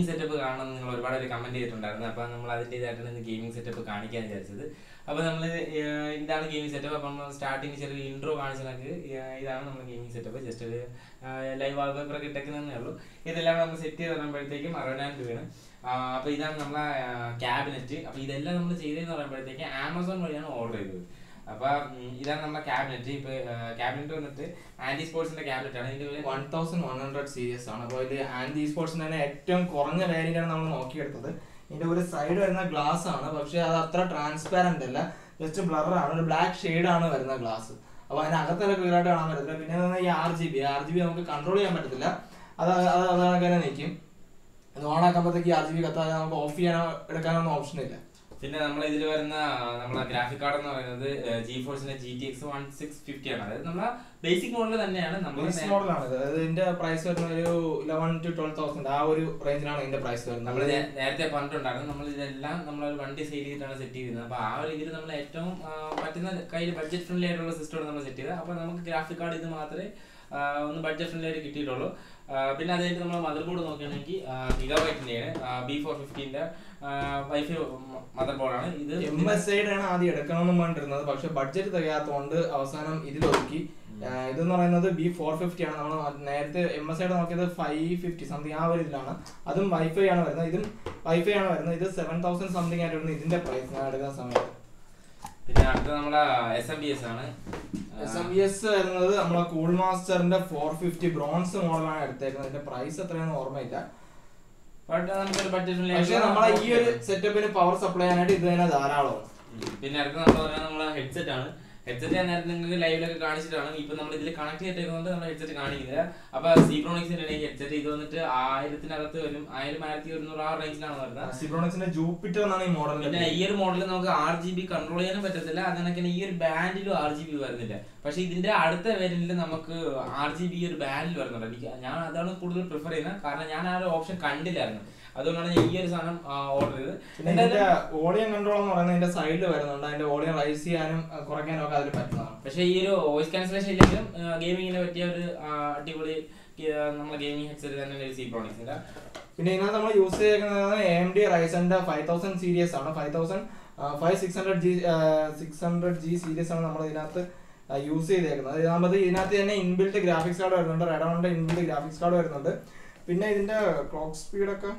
Gaming setup കാണണമെന്ന് നിങ്ങൾ ഒരുപാട് പേര് കമന്റ് ചെയ്തിട്ടുണ്ടായിരുന്നു. അപ്പോൾ നമ്മൾ അതിൻ്റെതായിട്ടാണ് ഇന്ന് ഗെയിമിംഗ് സെറ്റപ്പ് കാണിക്കാൻ വിചാരിച്ചത്. അപ്പോൾ നമ്മൾ ഇതാണ് ഗെയിമിംഗ് സെറ്റപ്പ്. അപ്പം സ്റ്റാർട്ടിങ് ചെറിയൊരു ഇൻട്രോ കാണിച്ചതൊക്കെ ഇതാണ് നമ്മുടെ ഗെയിമിംഗ് സെറ്റപ്പ്. ജസ്റ്റ് ഒരു ലൈവ് വാൾപേപ്പറൊക്കെ ഇട്ടേക്കുന്നതേ ഉള്ളൂ. ഇതെല്ലാം നമ്മൾ സെറ്റ് ചെയ്ത് പറയുമ്പോഴത്തേക്കും 60,000 രൂപയാണ്. അപ്പോൾ ഇതാണ് നമ്മളെ ക്യാബിനറ്റ്. അപ്പോൾ ഇതെല്ലാം നമ്മൾ ചെയ്തതെന്ന് പറയുമ്പോഴത്തേക്ക് ആമസോൺ വഴിയാണ് ഓർഡർ ചെയ്തത്. അപ്പൊ ഇതാണ് നമ്മുടെ ക്യാബിനറ്റ്. ഇപ്പൊ ക്യാബിനറ്റ് വന്നിട്ട് ആന്റി സ്പോർട്സിന്റെ ക്യാബിനറ്റ് ആണ്. ഇതിന്റെ 1100 സീരീസ് ആണ്. അപ്പോൾ ഇത് ആന്റി സ്പോർട്സിന്റെ തന്നെ ഏറ്റവും കുറഞ്ഞ വേരിയന്റ് ആണ് നമ്മൾ നോക്കിയെടുത്തത്. ഇതിന്റെ ഒരു സൈഡ് വരുന്ന ഗ്ലാസ് ആണ്, പക്ഷെ അത് അത്ര ട്രാൻസ്പാരന്റ് അല്ല, ജസ്റ്റ് ബ്ലർ ആണ്, ഒരു ബ്ലാക്ക് ഷെയ്ഡ് ആണ് വരുന്ന ഗ്ലാസ്. അപ്പൊ അതിനകത്തൊക്കെ ക്ലിയർ ആയിട്ട് കാണാൻ പറ്റത്തില്ല. പിന്നെ ഈ RGB നമുക്ക് കൺട്രോൾ ചെയ്യാൻ പറ്റത്തില്ല, അതൊക്കെ തന്നെ നിൽക്കും. ഇത് ഓൺ ആക്കുമ്പോഴത്തേക്ക് RGB കത്താതെ നമുക്ക് ഓഫ് ചെയ്യാനോ എടുക്കാനോ ഓപ്ഷൻ ഇല്ല. പിന്നെ നമ്മൾ ഇതിൽ വരുന്ന നമ്മളെ ഗ്രാഫിക് കാർഡ് എന്ന് പറയുന്നത് GeForceന്റെ GTX 1650 ആണ്. അതായത് നമ്മളെ ബേസിക് മോഡൽ തന്നെയാണ്. മോഡലാണ് ഇതിന്റെ പ്രൈസ് വരുന്നത് ഒരു 11,000 to 12,000 ആ ഒരു റേഞ്ചിലാണ് ഇതിന്റെ പ്രൈസ് വരുന്നത്. നമ്മൾ നേരത്തെ പറഞ്ഞിട്ടുണ്ടായിരുന്നു നമ്മൾ ഇതെല്ലാം നമ്മളൊരു വണ്ടി സെയിൽ ചെയ്തിട്ടാണ് സെറ്റ് ചെയ്തിരുന്നത്. അപ്പോൾ ആ ഒരു രീതിയിൽ നമ്മൾ ഏറ്റവും പറ്റുന്ന കയ്യിൽ ബഡ്ജറ്റ് ഫ്രണ്ട്ലി ആയിട്ടുള്ള സിസ്റ്റമാണ് നമ്മൾ സെറ്റ് ചെയ്തത്. അപ്പോൾ നമുക്ക് ഗ്രാഫിക് കാർഡ് ഇത് മാത്രമേ ഒന്ന് ബഡ്ജറ്റ് ഫ്രണ്ട്ലി ആയിട്ട് കിട്ടിയിട്ടുള്ളൂ. പിന്നെ അത് കഴിഞ്ഞിട്ട് നമ്മൾ മദർ ബോർഡ് നോക്കുകയാണെങ്കിൽ ഗിഗാബൈറ്റിന്റെയാണ് B450ന്റെ വൈഫൈ മദർ ബോർഡാണ്. ഇത് MSI ആണ് ആദ്യം എടുക്കണമെന്ന് പറഞ്ഞിരുന്നത്, പക്ഷെ ബഡ്ജറ്റ് തികയാത്തതുകൊണ്ട് അവസാനം ഇതിലൊതുക്കി. ഇതെന്ന് പറയുന്നത് B450 ആണ്. നമ്മൾ നേരത്തെ MSI നോക്കിയത് 550 സംതിങ് ആ ഒരു ഇതിലാണ്. അതും വൈഫൈ ആണ് വരുന്നത്, ഇതും വൈഫൈ ആണ് വരുന്നത്. ഇത് 7,000 സംതിങ് ആയിട്ട് വരുന്നത് ഇതിന്റെ പ്രൈസ് ഞാൻ എടുക്കുന്ന സമയത്ത്. പിന്നെ അടുത്ത നമ്മളെ SMBS ആണ്. SMBS വരുന്നത് നമ്മളെ കൂൾ മാസ്റ്ററിന്റെ 450 ബ്രോൺസ് മോഡലാണ് എടുത്തേക്കുന്നത്. ഇതിന്റെ പ്രൈസ് എത്രയാണെന്ന് ഓർമ്മയില്ല. പക്ഷേ നമ്മളെ ഈ ഒരു സെറ്റപ്പിന് പവർ സപ്ലൈ ചെയ്യാനായിട്ട് ഇത് തന്നെ ധാരാളമാണ്. പിന്നെ അടുത്ത നമ്മളെ ഹെഡ്സെറ്റ് ആണ്. ഹെഡ്സെറ്റ് ഞാൻ നേരത്തെ നിങ്ങൾക്ക് ലൈവിലൊക്കെ കാണിച്ചിട്ടാണ്. ഇപ്പൊ നമ്മൾ ഇതിൽ കണക്ട് ചെയ്തിട്ടുണ്ട്, നമ്മൾ ഹെഡ്സെറ്റ് കാണിക്കുന്നില്ല. അപ്പൊ സീബ്രോണിക്സിന്റെ ഹെഡ്സെറ്റ് ഇത് വന്നിട്ട് 1000-നകത്ത് വരും. 1000-1100 ആ റേഞ്ചിലാണ് വരുന്നത്. സീബ്രോണിക്സിന്റെ ജൂപ്പിറ്റർ എന്നാണ് ഈ മോഡൽ. പിന്നെ ഈ ഒരു മോഡലിൽ നമുക്ക് RGB കൺട്രോൾ ചെയ്യാനും പറ്റത്തില്ല. അതിനൊക്കെ ഈ ഒരു ബാൻഡിലും RGB വരുന്നില്ല. പക്ഷെ ഇതിന്റെ അടുത്ത വേരിയന്റിൽ നമുക്ക് RGB ഒരു ബാൻഡിൽ വരുന്നുണ്ട്. ഞാൻ അതാണ് കൂടുതൽ പ്രിഫർ ചെയ്യുന്നത്, കാരണം ഞാൻ ആ ഒരു ഓപ്ഷൻ കണ്ടില്ലായിരുന്നു. അതുകൊണ്ടാണ് ഞാൻ ഈ ഒരു സാധനം ഓർഡർ ചെയ്തത്. പിന്നെ ഓഡിയോ കൺട്രോൾ എന്ന് പറയുന്നത് ഇതിന്റെ സൈഡിൽ വരുന്നുണ്ട്. അതിന്റെ ഓഡിയോ റൈസ് ചെയ്യാനും കുറയ്ക്കാനും ഒക്കെ അതിൽ പറ്റുന്നതാണ്. പക്ഷേ ഈ ഒരു വോയിസ് ക്യാൻസലേഷൻ ഇല്ലെങ്കിലും ഗെയിമിങ്ങിന് പറ്റിയ ഒരു അടിപൊളി നമ്മുടെ ഗെയിമിംഗ് ഹെഡ്സെറ്റ് തന്നെ സീബ്രോണിക്സിന്റെ. പിന്നെ ഇതിനകത്ത് നമ്മൾ യൂസ് ചെയ്തിരിക്കുന്നത് AMD Ryzenന്റെ 5000 സീരീസ് ആണ്. 5600G സീരീസ് ആണ് നമ്മൾ ഇതിനകത്ത് യൂസ് ചെയ്തേക്കുന്നത്. ഇതാകുമ്പോൾ ഇതിനകത്ത് തന്നെ ഇൻബിൽറ്റ് ഗ്രാഫിക്സ് കാർഡ് വരുന്നുണ്ട്, റെഡോണിന്റെ ഇൻബിൽറ്റ് ഗ്രാഫിക്സ് കാർഡ് വരുന്നുണ്ട്. പിന്നെ ഇതിന്റെ ക്ലോക്ക് സ്പീഡൊക്കെ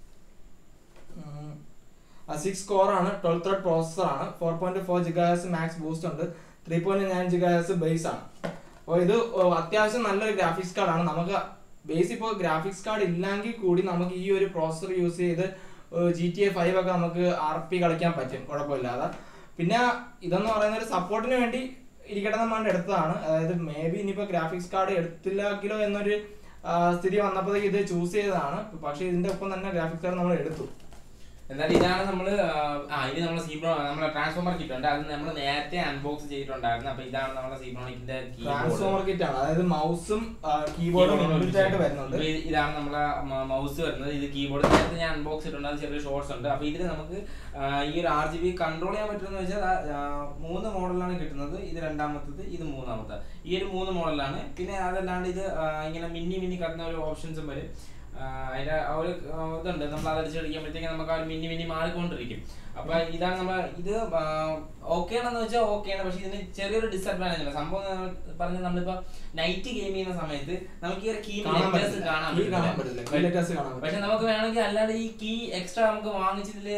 6 കോർ ആണ്, 12 ത്രെഡ് പ്രോസസർ ആണ്, 4.4 GHz മാക്സ് ബൂസ്റ്റ് ഉണ്ട്, 3.9 GHz ബേസ് ആണ്. അപ്പോൾ ഇത് അത്യാവശ്യം നല്ലൊരു ഗ്രാഫിക്സ് കാർഡാണ്. നമുക്ക് ബേസ് ഇപ്പോൾ ഗ്രാഫിക്സ് കാർഡ് ഇല്ലെങ്കിൽ കൂടി നമുക്ക് ഈ ഒരു പ്രോസസർ യൂസ് ചെയ്ത് GTA 5 ഒക്കെ നമുക്ക് RP കളിക്കാൻ പറ്റും കുഴപ്പമില്ലാതെ. പിന്നെ ഇതെന്ന് പറയുന്ന ഒരു സപ്പോർട്ടിന് വേണ്ടി ഇരിക്കട്ടെ നമ്മൾ എടുത്തതാണ്. അതായത് മേ ബി ഇനിയിപ്പോൾ ഗ്രാഫിക്സ് കാർഡ് എടുത്തില്ലാക്കിലോ എന്നൊരു സ്ഥിതി വന്നപ്പോഴത്തേക്ക് ഇത് ചൂസ് ചെയ്തതാണ്. പക്ഷേ ഇതിന്റെ ഒപ്പം തന്നെ ഗ്രാഫിക്സ് കാർഡ് നമ്മൾ എടുത്തു. എന്നാലും ഇതാണ് നമ്മള് ഇത് നമ്മളെ ട്രാൻസ്ഫോമർ കിറ്റ് ഉണ്ട്. അത് നമ്മൾ നേരത്തെ അൺബോക്സ് ചെയ്തിട്ടുണ്ടായിരുന്നു. അപ്പൊ ഇതാണ് നമ്മുടെ സീബ്രോണിക്കിന്റെ ട്രാൻസ്ഫോമർ കിറ്റ് ആണ്. അതായത് മൗസും കീബോർഡും ആയിട്ട് വരുന്നുണ്ട്. ഇതാണ് നമ്മളെ മൗസ് വരുന്നത്. ഇത് കീബോർഡ് നേരത്തെ ഞാൻ അൺബോക്സ് ചെയ്തിട്ടുണ്ട്, ചെറിയ ഷോർട്സ് ഉണ്ട്. അപ്പൊ ഇതിൽ നമുക്ക് ഈ ഒരു RGB കൺട്രോൾ ചെയ്യാൻ പറ്റുമെന്ന് വെച്ചാൽ 3 മോഡലാണ് കിട്ടുന്നത്. ഇത് രണ്ടാമത്തത്, ഇത് മൂന്നാമത്തെ. ഈ ഒരു 3 മോഡലാണ്. പിന്നെ അതല്ലാണ്ട് ഇത് ഇങ്ങനെ മിന്നി കത്തുന്ന ഒരു ഓപ്ഷൻസും വരും. അതിന്റെ ആ ഒരു ഇതുണ്ട്, നമ്മൾ അതടിച്ചടിക്കുമ്പോഴത്തേക്ക് നമുക്ക് ആ ഒരു മിന്നി മാറിക്കൊണ്ടിരിക്കും. അപ്പൊ ഇതാണ് നമ്മൾ ഇത് ഓക്കെ ആണെന്ന് വെച്ചാൽ ഓക്കെയാണ്. പക്ഷെ ഇതിന് ചെറിയൊരു ഡിസഡ്വാൻറ്റേജ് ഉണ്ട്. സംഭവം പറഞ്ഞ നമ്മളിപ്പോ നൈറ്റ് ഗെയിം ചെയ്യുന്ന സമയത്ത് നമുക്ക് ഈ ഒരു കീ കാണാൻ പറ്റില്ല. പക്ഷെ നമുക്ക് വേണമെങ്കിൽ അല്ലാതെ ഈ കീ എക്സ്ട്രാ നമുക്ക് വാങ്ങിച്ചതില്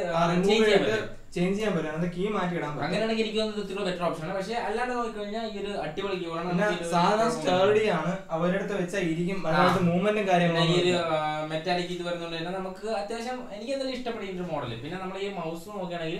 ചേഞ്ച് ചെയ്യാൻ പറ്റും, കീ മാറ്റി ഇടാൻ പറ്റും. അങ്ങനെയാണെങ്കിൽ എനിക്ക് തോന്നുന്നത് ബെറ്റർ ഓപ്ഷൻ ആണ്. പക്ഷെ അല്ലാണ്ട് നോക്കിക്കഴിഞ്ഞാൽ ഈ ഒരു അടിപൊളി കീബോർഡ് സാധാരണ സ്റ്റേർഡി ആണ്, അവരുടെ അടുത്ത് വെച്ചാൽ ഇരിക്കും, മൂവ്മെന്റും കാര്യങ്ങളും. ഈ ഒരു മെറ്റാലിക് ഇത് വരുന്നുണ്ട് തന്നെ നമുക്ക് അത്യാവശ്യം എനിക്ക് എന്തായാലും ഇഷ്ടപ്പെട്ട ഒരു മോഡൽ. പിന്നെ നമ്മൾ ഈ മൗസ് നോക്കുകയാണെങ്കിൽ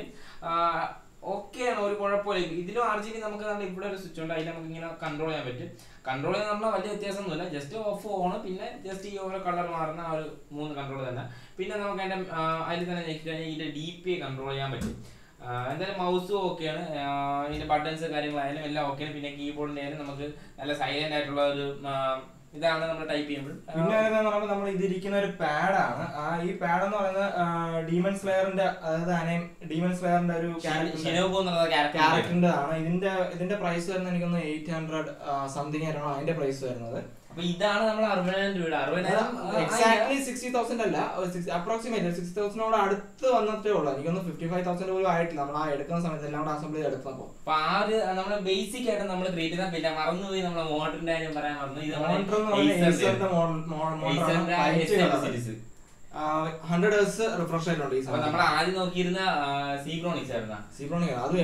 ഓക്കെയാണ്, ഒരു കുഴപ്പമില്ല. ഇതിലും RGB നമുക്ക് ഇവിടെ ഒരു സ്വിച്ച് ഉണ്ട്, അതിൽ നമുക്ക് ഇങ്ങനെ കൺട്രോൾ ചെയ്യാൻ പറ്റും. കൺട്രോൾ ചെയ്യാൻ നമ്മളെ വലിയ വ്യത്യാസമൊന്നുമില്ല, ജസ്റ്റ് ഓഫ് ഓൺ, പിന്നെ ജസ്റ്റ് ഈ ഓരോ കളർ മാറുന്ന ആ ഒരു 3 കൺട്രോൾ തന്നെ. പിന്നെ നമുക്ക് അതിന്റെ അതിൽ തന്നെ ഇതിന്റെ DPI കൺട്രോൾ ചെയ്യാൻ പറ്റും. എന്തായാലും മൗസും ഓക്കെയാണ്, ഇതിന്റെ ബട്ടൺസ് കാര്യങ്ങളായാലും എല്ലാം ഓക്കെയാണ്. പിന്നെ കീബോർഡിന്റെ ആയാലും നമുക്ക് നല്ല സൈലന്റ് ആയിട്ടുള്ള ഒരു ഇതാണ് നമ്മൾ ടൈപ്പ് ചെയ്യുമ്പോൾ. പിന്നെ പറയുമ്പോൾ നമ്മൾ ഇതിരിക്കുന്ന ഒരു പാഡാണ്. ഈ പാഡ് എന്ന് പറയുന്നത് ഡീമൺ സ്ലെയറിന്റെ, അതായത് ഡീമൺ സ്ലെയറിന്റെ ഒരു ക്യാരക്ടറിന്റെ ആണ്. ഇതിന്റെ പ്രൈസ് വരുന്നത് എനിക്കൊന്ന് 800 സംതിങ് ആയിട്ടാണ് അതിന്റെ പ്രൈസ് വരുന്നത്. അപ്പൊ ഇതാണ് നമ്മൾ 60,000 രൂപ. 60,000 എക്സാക്ട്ലി 60,000 അല്ല, അപ്രോക്സിമേറ്റ് 60,000 അടുത്ത് വന്നിട്ടേ ഉള്ളൂ. എനിക്കൊന്ന് 55,000 പോലും ആയിട്ടില്ല നമ്മൾ ആ എടുക്കുന്ന സമയത്ത് എല്ലാം കൂടെ അസംബിൾ ചെയ്ത് എടുത്തപ്പോ. അപ്പൊ ആ ഒരു നമ്മളെ ബേസിക് ആയിട്ട് നമ്മൾ ക്രിയേറ്റ് ചെയ്താൽ പിന്നെ മറന്നുപോയി നമ്മളെ മോട്ടറിന്റെ കാര്യം പറയാൻ മറന്നു. ഇത് സീരീസ് 100 Hz റിഫ്രഷ് ആയിട്ടുണ്ട്. നമ്മൾ ആദ്യം നോക്കിയിരുന്ന സീബ്രോണിക്സ് ആയിരുന്നു. സീബ്രോണിക്സ് അത്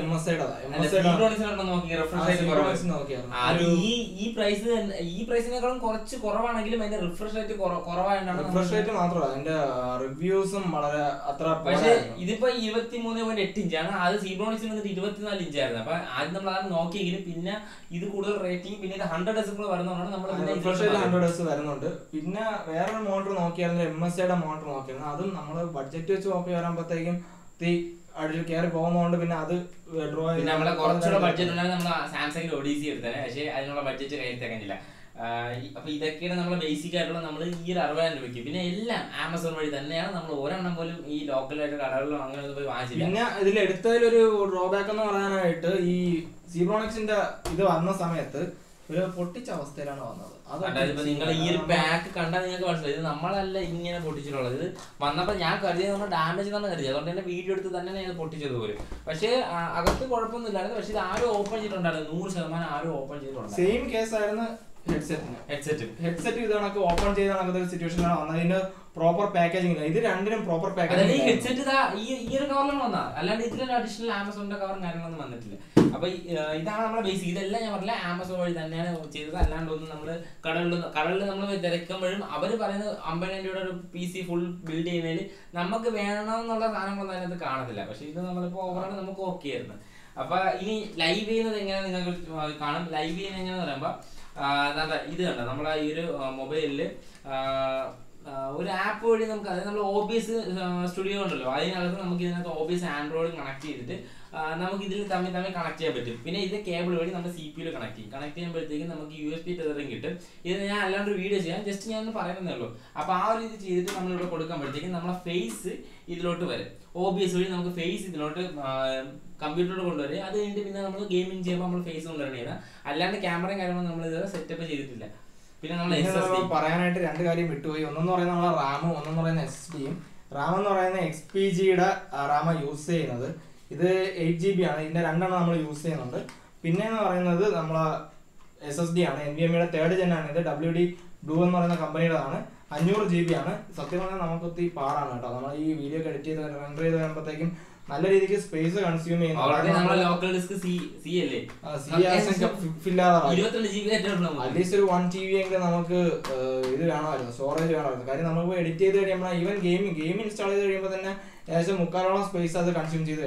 ഈ പ്രൈസിനേക്കാളും കുറച്ച് കുറവാണെങ്കിലും അതിന്റെ റിഫ്രഷ് റേറ്റ് കുറവായിട്ടാണ്. റിഫ്രഷ് റേറ്റ് മാത്രമല്ല അതിന്റെ റിവ്യൂസും വളരെ അത്ര. പക്ഷേ ഇതിപ്പോ 23.8 ഇഞ്ചാണ്. അത് സീബ്രോണിക്സിന് 24 ഇഞ്ചായിരുന്നു. അപ്പൊ ആദ്യം നമ്മൾ അത് നോക്കിയെങ്കിലും പിന്നെ ഇത് കൂടുതൽ റേറ്റിംഗ്, പിന്നെ ഇത് 100 Hz വരുന്നതുകൊണ്ടാണ് നമ്മൾ 100 Hz വരുന്നുണ്ട്. പിന്നെ വേറൊരു മോട്ടർ നോക്കിയായിരുന്നു, MSIയുടെ മോട്ടർ നോക്കിയിരുന്നു. അതും നമ്മള് ബഡ്ജറ്റ് വെച്ച് നോക്കി വരുമ്പോഴത്തേക്കും അടിയിൽ കയറി പോകുന്നതുകൊണ്ട് പിന്നെ അത് ഡ്രോ ചെയ്ത് നമ്മളെ കുറച്ചുകൂടെ ബഡ്ജറ്റ് ഉണ്ടായിരുന്നു. നമ്മൾ സാംസങ്ങിന്റെ ഒഡീസി എടുത്തേ, പക്ഷേ അതിനുള്ള ബഡ്ജറ്റ് കയ്യിലെത്തിക്കാനില്ല. അപ്പൊ ഇതൊക്കെയാണ് നമ്മളെ ബേസിക് ആയിട്ടുള്ള നമ്മൾ ഈ ഒരു 60,000 രൂപയ്ക്ക്. പിന്നെ എല്ലാം ആമസോൺ വഴി തന്നെയാണ്. നമ്മൾ ഒരെണ്ണം പോലും ഈ ലോക്കലായിട്ട് കടകളിലോ അങ്ങനെ പോയി വാങ്ങിച്ചില്ല. പിന്നെ ഇതിൽ എടുത്തതിലൊരു ഡ്രോബാക്ക് എന്ന് പറയാനായിട്ട് ഈ സീബ്രോണിക്സിന്റെ ഇത് വന്ന സമയത്ത് ഒരു പൊട്ടിച്ച അവസ്ഥയിലാണ് വന്നത്. നിങ്ങൾ ഈ ഒരു പാക്ക് കണ്ടാൽ നിങ്ങൾക്ക് മനസ്സിലായി ഇത് നമ്മളല്ല ഇങ്ങനെ പൊട്ടിച്ചിട്ടുള്ളത്. ഇത് വന്നപ്പോൾ ഞാൻ കരുതിയത് നമ്മൾ ഡാമേജ് തന്നെ കരുതി, അതുകൊണ്ട് തന്നെ വീഡിയോ എടുത്ത് തന്നെ ഞാൻ പൊട്ടിച്ചത് പോലും. പക്ഷേ അകത്ത് കുഴപ്പമൊന്നുമില്ലായിരുന്നു. പക്ഷെ ഇത് ആരും ഓപ്പൺ ചെയ്തിട്ടുണ്ടായിരുന്നു, 100% ആരും ഓപ്പൺ ചെയ്തിട്ടുണ്ട്. സെയിം കേസ് ആയിരുന്നു ഹെഡ്സെറ്റ് ഇത് കണക്ക് ഓപ്പൺ ചെയ്ത് നടക്കുന്ന ഒരു സിറ്റുവേഷനിലാണ് വന്നത്. ഇതിന് പ്രോപ്പർ പാക്കേജിംഗ് ഇല്ല. ഇത് രണ്ടിനും പ്രോപ്പർ പാക്കേജിംഗ്. ഈ ഹെഡ്സെറ്റ് ഈ ഒരു കവറിലാണ് വന്നത്, അല്ലാണ്ട് ഇതിലൊരു അഡീഷണൽ ആമസോണിന്റെ കവറും കാര്യങ്ങളൊന്നും വന്നിട്ടില്ല. അപ്പൊ ഇതാണ് നമ്മുടെ ബേസിക്. ഇതെല്ലാം ഞാൻ പറഞ്ഞില്ല ആമസോൺ വഴി തന്നെയാണ് ചെയ്തത്. അല്ലാണ്ട് ഒന്നും നമ്മള് കടകളിൽ നമ്മൾ തിരക്കുമ്പോഴും അവർ പറയുന്നത് 50,000 രൂപയുടെ ഒരു PC ഫുൾ ബിൽഡ് ചെയ്യുന്നതിൽ നമുക്ക് വേണമെന്നുള്ള സാധനങ്ങളൊന്നും അതിനകത്ത് കാണത്തില്ല. പക്ഷെ ഇത് നമ്മളിപ്പോ ഓവറാണ് നമുക്ക് ഓക്കെ ആയിരുന്നു. അപ്പൊ ഇനി ലൈവ് ചെയ്യുന്നത് എങ്ങനെ നിങ്ങൾക്ക് കാണും. ലൈവ് ചെയ്യുന്നത് എങ്ങനെയാന്ന് പറയുമ്പോ ഇത് കണ്ട നമ്മളെ ഈ ഒരു മൊബൈലില് ഒരു ആപ്പ് വഴി നമുക്ക്, അതായത് നമ്മൾ OBS സ്റ്റുഡിയോ ഉണ്ടല്ലോ, അതിനകത്ത് നമുക്ക് ഇതിനകത്ത് OBS ആൻഡ്രോയിഡ് കണക്ട് ചെയ്തിട്ട് നമുക്ക് ഇതിൽ തമ്മിൽ കണക്ട് ചെയ്യാൻ പറ്റും. പിന്നെ ഇത് കേബിൾ വഴി നമ്മൾ CPU കണക്ട് ചെയ്യുമ്പോഴത്തേക്കും നമുക്ക് USB ടെതറിങ് കിട്ടും. ഇത് ഞാൻ അല്ലാണ്ട് വീഡിയോ ചെയ്യാം, ജസ്റ്റ് ഞാൻ പറയുന്നതേ ഉള്ളൂ. അപ്പൊ ആ ഒരു ഇത് ചെയ്തിട്ട് നമ്മളിവിടെ കൊടുക്കുമ്പോഴത്തേക്കും നമ്മളെ ഫേസ് ഇതിലോട്ട് വരും. OBS വഴി നമുക്ക് ഫേസ് ഇതിലോട്ട് കമ്പ്യൂട്ടറിൽ കൊണ്ടുവരും. അത് കഴിഞ്ഞിട്ട് പിന്നെ നമ്മൾ ഗെയിമിംഗ് ചെയ്യുമ്പോൾ നമ്മൾ ഫേസ് കൊണ്ടുവരണേന്ന്, അല്ലാണ്ട് ക്യാമറയും കാര്യങ്ങളും നമ്മൾ ഇതുവരെ സെറ്റപ്പ് ചെയ്തിട്ടില്ല. പിന്നെ നമ്മൾ പറയാനായിട്ട് രണ്ട് കാര്യം വിട്ടുപോയി. ഒന്നെന്ന് പറയുന്നത് നമ്മളെ റാമും, ഒന്നെന്ന് പറയുന്ന SSDയും. റാം എന്ന് പറയുന്ന XPGയുടെ റാമ യൂസ് ചെയ്യുന്നത്. ഇത് 8GB ആണ്. ഇതിന്റെ രണ്ടെണ്ണം നമ്മൾ യൂസ് ചെയ്യുന്നുണ്ട്. പിന്നെ എന്ന് പറയുന്നത് നമ്മളെ SSD ആണ്, NVMeയുടെ 3rd gen ആണ്. ഇത് WD Blue എന്ന് പറയുന്ന കമ്പനിയുടെതാണ്. 500GB ആണ്. സത്യം പറഞ്ഞാൽ നമുക്ക് ഒത്തിരി പാടാണ് കേട്ടോ. നമ്മൾ ഈ വീഡിയോ എഡിറ്റ് ചെയ്ത് റെൻഡർ ചെയ്ത് വരുമ്പോഴത്തേക്കും നല്ല രീതിക്ക് സ്പേസ് കൺസ്യൂം ചെയ്യുന്നു. അറ്റ്ലീസ്റ്റ് ഒരു 1TB എങ്കിലും നമുക്ക് ഇത് വേണമായിരുന്നു, സ്റ്റോറേജ് വേണമായിരുന്നു. കാര്യം നമുക്ക് എഡിറ്റ് ചെയ്ത് കഴിയുമ്പോൾ ഈവൻ ഗെയിം ഇൻസ്റ്റാൾ ചെയ്ത് കഴിയുമ്പോൾ തന്നെ ഏകദേശം 3/4 സ്പേസ് അത് കൺസ്യൂം ചെയ്ത്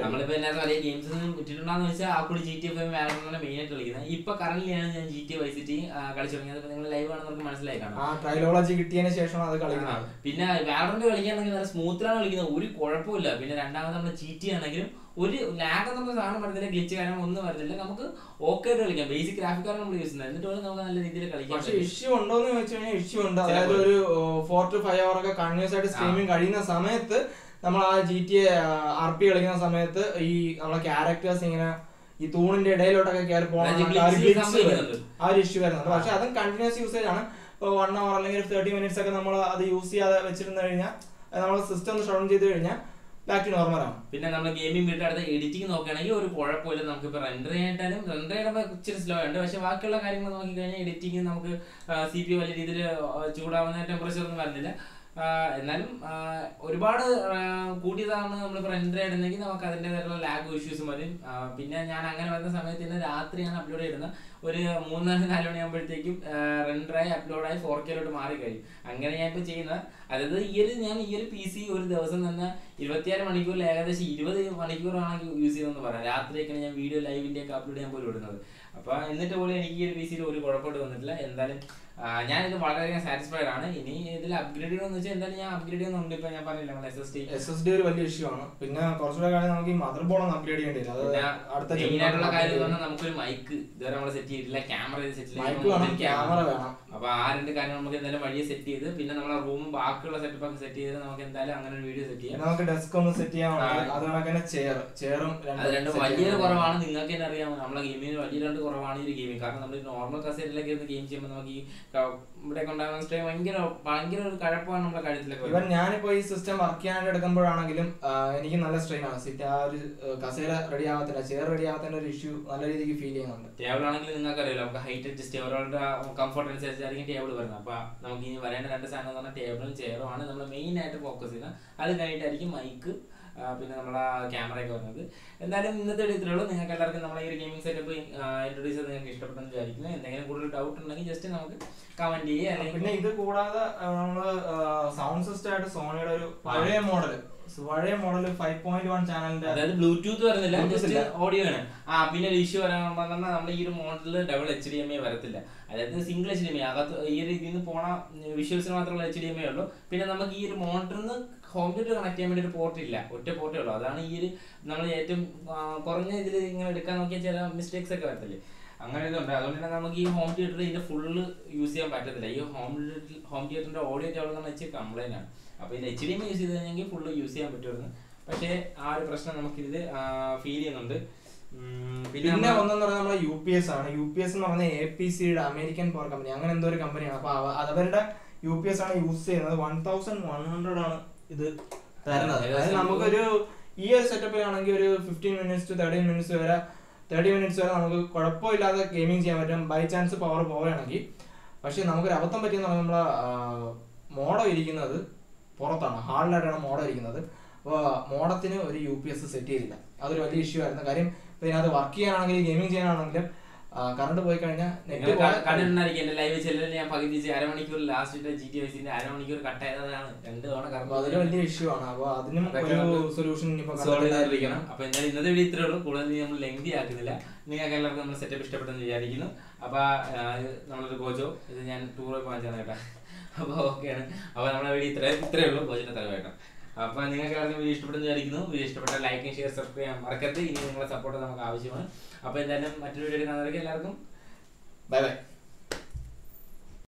ട്രൈലോളജി കിട്ടിയതിന് ശേഷം അത് കളിക്കുന്നത്. പിന്നെ വാലറന്റ് കളിക്കുകയാണെങ്കിൽ നല്ല സ്മൂത്തിലാണ് കളിക്കുന്നത്, ഒരു കുഴപ്പമില്ല. പിന്നെ രണ്ടാമത് നമ്മൾ GT ആണെങ്കിലും ഒരു ലാഗ് എന്നുള്ള സാധനം വരുന്നില്ല, ഗ്ലിച്ച് കാരണം ഒന്നും വരുന്നില്ല. നമുക്ക് ഓക്കെ ആയിട്ട് കളിക്കാം. ബേസിക് ഗ്രാഫിക്കാണ് നമ്മൾ യൂസ് ചെയ്യുന്നത്, എന്നിട്ട് നമുക്ക് നല്ല രീതിയിൽ കളിക്കാം. പക്ഷേ ഇഷ്യൂ ഉണ്ടോന്ന് ചോദിച്ചു കഴിഞ്ഞാൽ ഇഷ്യൂ ഉണ്ട്. അതായത് ഒരു 4 to 5 hour ഒക്കെ കണ്ടിന്യൂസ് ആയിട്ട് സ്ട്രീമിംഗ് കഴിയുന്ന സമയത്ത് നമ്മൾ ആ GTA RP കളിക്കുന്ന സമയത്ത് ഈ നമ്മളെ ക്യാരക്ടേഴ്സ് ഇങ്ങനെ ഈ തൂണിന്റെ ഇടയിലോട്ടൊക്കെ കയറി പോകണം, ആ ഒരു ഇഷ്യൂ വരുന്നുണ്ട്. പക്ഷെ അതും കണ്ടിന്യൂസ് യൂസേജ് ആണ്. ഇപ്പോൾ 1 hour അല്ലെങ്കിൽ 30 minutes ഒക്കെ നമ്മൾ അത് യൂസ് ചെയ്യാതെ വെച്ചിരുന്നു കഴിഞ്ഞാൽ നമ്മൾ സിസ്റ്റം ഒന്ന് ഷട്ട് ഡൗൺ ചെയ്ത് കഴിഞ്ഞാൽ ബാക്ക് ടു നോർമൽ ആണ്. പിന്നെ നമ്മൾ ഗെയിമിംഗ് വീട്ടിൽ അടുത്ത് എഡിറ്റിംഗ് നോക്കുകയാണെങ്കിൽ ഒരു കുഴപ്പമില്ല. നമുക്കിപ്പോൾ റെൻഡർ ചെയ്യാനായിട്ടാലും റെൻഡർ ചെയ്യുമ്പോൾ ഇച്ചിരി സ്ലോ ഉണ്ട്. പക്ഷെ ബാക്കിയുള്ള കാര്യങ്ങൾ നോക്കിക്കഴിഞ്ഞാൽ എഡിറ്റിംഗ് നമുക്ക് CPU വലിയ രീതിയിൽ ചൂടാവുന്ന ടെമ്പറേച്ചർ ഒന്നും വരുന്നില്ല. എന്നാലും ഒരുപാട് കൂടിയതാണ് നമ്മളിപ്പോൾ റെൻഡർ ചെയ്യുന്നെങ്കിൽ നമുക്ക് അതിൻ്റെതായിട്ടുള്ള ലാഗ് ഇഷ്യൂസും വരും. പിന്നെ ഞാൻ അങ്ങനെ വരുന്ന സമയത്ത് തന്നെ രാത്രിയാണ് അപ്ലോഡ് ചെയ്യുന്നത്. ഒരു 3-4 മണിയാകുമ്പോഴത്തേക്കും റെൻഡറായി അപ്ലോഡായി 4K മാറി കഴിയും. അങ്ങനെ ഞാൻ ഇപ്പോൾ ചെയ്യുന്നത്. അതായത് ഞാൻ ഈ ഒരു PC ഒരു ദിവസം തന്നെ 26 മണിക്കൂറിൽ ഏകദേശം 20 മണിക്കൂറാണ് യൂസ് ചെയ്തതെന്ന് പറയാം. രാത്രിയൊക്കെയാണ് ഞാൻ വീഡിയോ ലൈവിൻ്റെ ഒക്കെ അപ്ലോഡ് ചെയ്യാൻ പോലും ഇടുന്നത്. അപ്പോൾ എന്നിട്ട് പോലും എനിക്ക് ഈ ഒരു PC ഒരു കുഴപ്പമായിട്ട് വന്നിട്ടില്ല. എന്തായാലും ഞാനിത് വളരെയധികം സാറ്റിസ്ഫൈഡ് ആണ്. ഇനി ഇതിൽ അപ്ഗ്രേഡ് ചെയ്യണമെന്ന് വെച്ചാൽ എന്തായാലും ഞാൻ അപ്ഗ്രേഡ് ചെയ്യുന്നുണ്ട്. ഇപ്പൊ ഞാൻ പറഞ്ഞില്ല നമ്മൾ SSD ഒരു വലിയ ഇഷ്യൂ ആണ്. പിന്നെ കുറച്ചുകൂടെ കാര്യം നമുക്ക് ഈ മദർ ബോർഡ് ഒന്ന് അപ്ഗ്രേഡ് ചെയ്യേണ്ടി വരും. മെയിനായിട്ടുള്ള കാര്യം നമുക്കൊരു മൈക്ക് ഇതുവരെ നമ്മൾ സെറ്റ് ചെയ്തിട്ടില്ല, ക്യാമറ സെറ്റ് ക്യാമറ വേണം. അപ്പോൾ ആ 2 കാര്യങ്ങൾ നമുക്ക് എന്തായാലും വഴിയെ സെറ്റ് ചെയ്ത് പിന്നെ നമ്മളെ റൂമും ബാക്കിയുള്ള സെറ്റപ്പ് ഒക്കെ സെറ്റ് ചെയ്ത് നമുക്ക് എന്തായാലും അങ്ങനെ ഒരു വീഡിയോ സെറ്റ് ചെയ്യാം. നമുക്ക് ഡെസ്ക് ഒന്ന് സെറ്റ് ചെയ്യാൻ അതുപോലെ ചെയറും അത് രണ്ടും വലിയ കുറവാണ്. നിങ്ങൾക്ക് തന്നെ അറിയാം നമ്മളെ ഗെയിമിന് വലിയ 2 കുറവാണ് ഈ ഒരു ഗെയിമിങ്. കാരണം നമ്മൾ നോർമൽ കസേരയിലൊക്കെ ഇരുന്ന് ഗെയിം ചെയ്യുമ്പോൾ നമുക്ക് ഈ ഇവിടെ കൊണ്ടാകുന്ന സ്ട്രെയിൻ ഭയങ്കര ഒരു കഴപ്പാണ് നമ്മുടെ കഴുത്തിലൊക്കെ. ഇവൻ ഞാനിപ്പോ ഈ സിസ്റ്റം വർക്ക് ചെയ്യാനായിട്ട് എടുക്കുമ്പോഴാണെങ്കിലും എനിക്ക് നല്ല സ്ട്രെയിൻ ആണ്. സിറ്റ് ആ ഒരു കസേര റെഡി ആവത്തില്ല, ചെയർ റെഡി ആവാത്തതിന്റെ ഒരു ഇഷ്യൂ നല്ല രീതിക്ക് ഫീൽ ചെയ്യുന്നുണ്ട്. ടേബിൾ ആണെങ്കിൽ നിങ്ങൾക്ക് അറിയാലോ നമുക്ക് ഹൈറ്റ് അഡ്ജസ്റ്റ് അവരുടെ കംഫർട്ട് അനുസരിച്ചായിരിക്കും ടേബിൾ വരുന്നത്. അപ്പൊ നമുക്ക് ഇനി വരേണ്ട 2 സാധനം എന്ന് പറഞ്ഞാൽ ടേബിളും ചെയറും ആണ് നമ്മൾ മെയിൻ ആയിട്ട് ഫോക്കസ് ചെയ്യുന്നത്. അത് കഴിഞ്ഞിട്ടായിരിക്കും മൈക്ക് പിന്നെ നമ്മളെ ക്യാമറയൊക്കെ വരുന്നത്. എന്തായാലും ഇന്നത്തെ ഇത്രയുള്ളൂ. നിങ്ങൾക്ക് എല്ലാവർക്കും നമ്മളെ ഈ ഒരു ഗെയിമിംഗ് സെറ്റപ്പ് ഇൻട്രൊഡ്യൂസ് ചെയ്ത് നിങ്ങൾക്ക് ഇഷ്ടപ്പെട്ടെന്ന് വിചാരിക്കുന്നു. എന്തെങ്കിലും കൂടുതൽ ഡൗട്ട് ഉണ്ടെങ്കിൽ ജസ്റ്റ് നമുക്ക് കമന്റ് ചെയ്യുക. പിന്നെ ഇത് കൂടാതെ നമ്മള് സൗണ്ട് സിസ്റ്റം ആയിട്ട് സോണിയുടെ ഒരു പഴയ മോഡൽ 5.1 ചാനലിന്റെ, അതായത് ബ്ലൂടൂത്ത് വരുന്നില്ല, ജസ്റ്റ് ഓഡിയോ ആണ്. പിന്നെ ഒരു ഇഷ്യൂ വരാൻ പറഞ്ഞാൽ നമ്മുടെ ഈ ഒരു മോഡലിൽ ഡബിൾ HDMI വരത്തില്ല. അതായത് സിംഗിൾ HDMI അകത്ത് ഈ ഒരു ഇതിൽ നിന്ന് പോണ വിഷ്വൽസിന് മാത്രമുള്ള HDMI ഉള്ളൂ. പിന്നെ നമുക്ക് ഈ ഒരു മോണിറ്ററിന് ഹോം തിയേറ്റർ കണക്ട് ചെയ്യാൻ വേണ്ടി ഒരു പോർട്ട് ഇല്ല, ഒറ്റ പോർട്ടേ ഉള്ളൂ. അതാണ് ഈ ഒരു നമ്മൾ ഏറ്റവും കുറഞ്ഞ ഇതിൽ ഇങ്ങനെ എടുക്കാൻ നോക്കിയാൽ ചില മിസ്റ്റേക്സ് ഒക്കെ വരത്തില്ലേ, അങ്ങനെ ഇതുണ്ട്. അതുകൊണ്ട് തന്നെ നമുക്ക് ഈ ഹോം തിയേറ്ററിൽ ഇതിന്റെ ഫുള്ള് യൂസ് ചെയ്യാൻ പറ്റത്തില്ല. ഈ ഹോം തിയേറ്ററിന്റെ ഓഡിയോ കേബിൾ എന്ന് വെച്ച് കംപ്ലൈന്റ് ആണ്. അപ്പോൾ ഇത് HDMI യൂസ് ചെയ്ത് കഴിഞ്ഞെങ്കിൽ ഫുള്ള് യൂസ് ചെയ്യാൻ പറ്റുമായിരുന്നു. പക്ഷേ ആ ഒരു പ്രശ്നം നമുക്കിത് ഫീൽ ചെയ്യുന്നുണ്ട്. പിന്നെ ഒന്നെന്ന് പറഞ്ഞാൽ നമ്മളെ UPS ആണ്. UPS എന്ന് പറഞ്ഞാൽ APCയുടെ അമേരിക്കൻ പവർ കമ്പനി, അങ്ങനെ എന്തോ ഒരു കമ്പനിയാണ്. അപ്പൊ അവരുടെ UPS ആണ് യൂസ് ചെയ്യുന്നത്. 1100 ആണ് ഇത് തരുന്നത്. അതായത് നമുക്കൊരു ഈ ഒരു സെറ്റപ്പിലാണെങ്കിൽ ഒരു 15 മിനിറ്റ്സ് ടു 30 മിനിറ്റ്സ് വരെ നമുക്ക് കുഴപ്പമില്ലാതെ ഗെയിമിംഗ് ചെയ്യാൻ പറ്റും, ബൈ ചാൻസ് പവർ പോവുകയാണെങ്കിൽ. പക്ഷെ നമുക്കൊരു അബദ്ധം പറ്റിയെന്ന് പറഞ്ഞാൽ നമ്മളെ മോഡം ഇരിക്കുന്നത് പുറത്താണ്, ഹാളിലായിട്ടാണ് മോഡം ഇരിക്കുന്നത്. അപ്പോൾ മോഡത്തിന് ഒരു UPS സെറ്റ് ചെയ്തില്ല. അതൊരു വലിയ ഇഷ്യൂ ആയിരുന്നു. കാര്യം ഇതിനകത്ത് വർക്ക് ചെയ്യാനാണെങ്കിലും ഗെയിമിംഗ് ചെയ്യാനാണെങ്കിലും കറണ്ട് പോയി കഴിഞ്ഞാൽ കണ്ടിട്ടുണ്ടായിരിക്കും എന്റെ ലൈവ് ചെല്ലിൽ ഞാൻ പകുതി അരമണിക്കൂർ ലാസ്റ്റ് GTA അരമണിക്കൂർ കട്ടായതാണ് 2 തവണ. അതൊരു വലിയ ഇഷ്യൂ ആണ്. അപ്പോൾ അതിനും ഒരു സൊല്യൂഷൻ സോൾവ് ചെയ്തിരിക്കണം. അപ്പൊ എന്തായാലും ഇന്നത്തെ വീഡിയോ ഇത്രേ ഉള്ളൂ. കൂടുതൽ നമ്മൾ ലെങ്തി ആക്കുന്നില്ല. നിങ്ങൾക്ക് എല്ലാവർക്കും നമ്മുടെ സെറ്റപ്പ് ഇഷ്ടപ്പെട്ടെന്ന് വിചാരിക്കുന്നു. അപ്പൊ നമ്മളൊരു ഗോജോ ഇത് ഞാൻ ടൂർ വാങ്ങിച്ചാണ് കേട്ടോ. അപ്പോൾ ഓക്കെയാണ്. അപ്പോൾ നമ്മുടെ വീഡിയോ ഇത്രയേ ഉള്ളൂ. ഗോജോന്റെ തലവേട്ടം. അപ്പൊ നിങ്ങൾക്ക് എല്ലാവർക്കും വീഡിയോ ഇഷ്ടപ്പെട്ടെന്ന് വിചാരിക്കുന്നു. വീഡിയോ ഇഷ്ടപ്പെട്ട ലൈക്ക്, ഷെയർ, സബ്സ്ക്രൈബ് ചെയ്യാൻ മറക്കരുത്. ഇനി നിങ്ങളുടെ സപ്പോർട്ട് നമുക്ക് ആവശ്യമാണ്. അപ്പൊ എന്തായാലും മറ്റൊരു വീഡിയോ കാണുന്നവർക്ക് എല്ലാവർക്കും ബൈ ബൈ.